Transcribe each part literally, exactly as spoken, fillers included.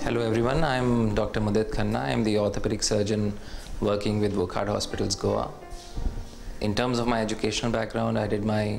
Hello everyone, I am Doctor Mudit Khanna. I am the orthopedic surgeon working with Wockhardt Hospitals, Goa. In terms of my educational background, I did my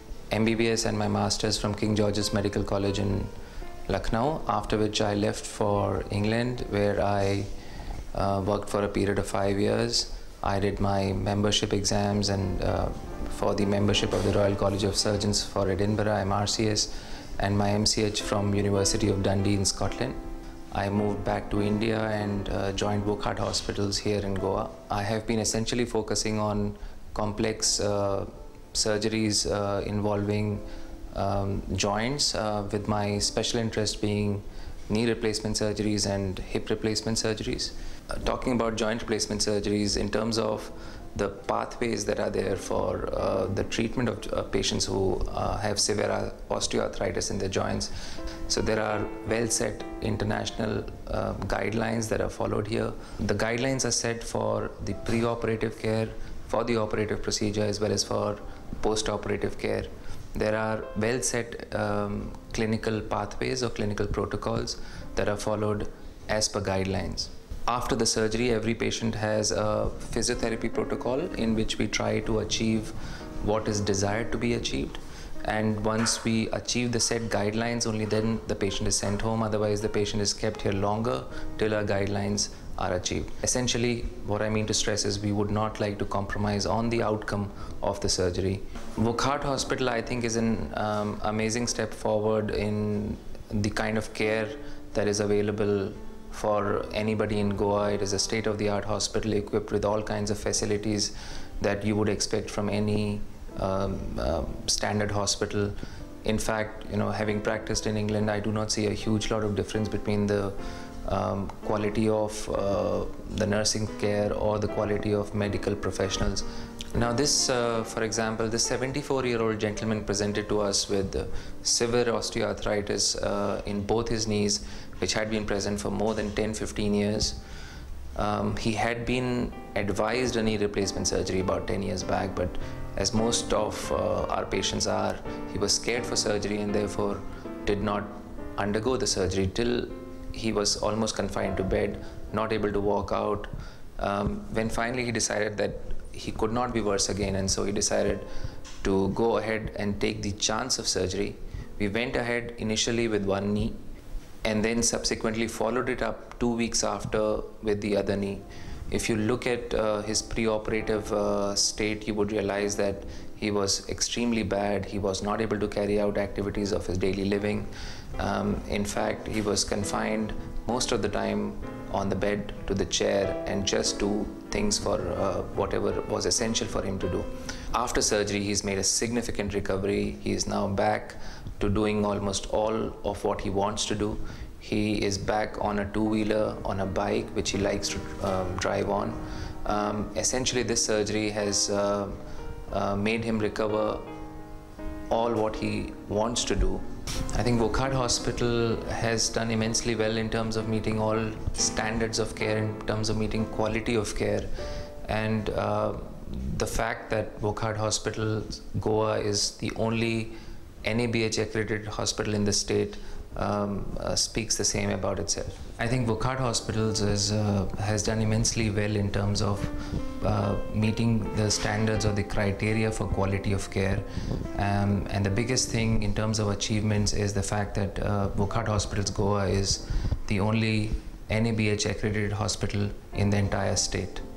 M B B S and my Masters from King George's Medical College in Lucknow, after which I left for England, where I uh, worked for a period of five years. I did my membership exams and uh, for the membership of the Royal College of Surgeons for Edinburgh, M R C S, and my M C H from University of Dundee in Scotland. I moved back to India and uh, joined Wockhardt Hospitals here in Goa. I have been essentially focusing on complex uh, surgeries uh, involving um, joints, uh, with my special interest being knee replacement surgeries and hip replacement surgeries. Uh, talking about joint replacement surgeries in terms of the pathways that are there for uh, the treatment of uh, patients who uh, have severe osteoarthritis in their joints. So there are well set international uh, guidelines that are followed here. The guidelines are set for the pre-operative care, for the operative procedure, as well as for post-operative care. There are well set um, clinical pathways or clinical protocols that are followed as per guidelines. After the surgery, every patient has a physiotherapy protocol in which we try to achieve what is desired to be achieved. And once we achieve the set guidelines, only then the patient is sent home. Otherwise, the patient is kept here longer till our guidelines are achieved. Essentially, what I mean to stress is we would not like to compromise on the outcome of the surgery. Wockhardt Hospital, I think, is an um, amazing step forward in the kind of care that is available for anybody in Goa. It is a state-of-the-art hospital equipped with all kinds of facilities that you would expect from any um, uh, standard hospital. In fact, you know, having practiced in England, I do not see a huge lot of difference between the um, quality of uh, the nursing care or the quality of medical professionals. Now this, uh, for example, this seventy-four-year-old gentleman presented to us with uh, severe osteoarthritis uh, in both his knees, which had been present for more than ten to fifteen years. Um, he had been advised a knee replacement surgery about ten years back, but as most of uh, our patients are, he was scared for surgery and therefore did not undergo the surgery till he was almost confined to bed, not able to walk out. Um, when finally he decided that he could not be worse again, and so he decided to go ahead and take the chance of surgery. We went ahead initially with one knee and then subsequently followed it up two weeks after with the other knee. If you look at uh, his pre-operative uh, state, you would realize that he was extremely bad. He was not able to carry out activities of his daily living. Um, in fact, he was confined most of the time on the bed to the chair and just do things for uh, whatever was essential for him to do. After surgery, he's made a significant recovery. He is now back to doing almost all of what he wants to do. He is back on a two-wheeler, on a bike, which he likes to um, drive on. Um, essentially, this surgery has uh, uh, made him recover all what he wants to do. I think Wockhardt Hospital has done immensely well in terms of meeting all standards of care, in terms of meeting quality of care. And uh, the fact that Wockhardt Hospital Goa is the only N A B H accredited hospital in the state um, uh, speaks the same about itself. I think Wockhardt Hospitals is, uh, has done immensely well in terms of uh, meeting the standards or the criteria for quality of care. Um, and the biggest thing in terms of achievements is the fact that uh, Wockhardt Hospitals Goa is the only N A B H accredited hospital in the entire state.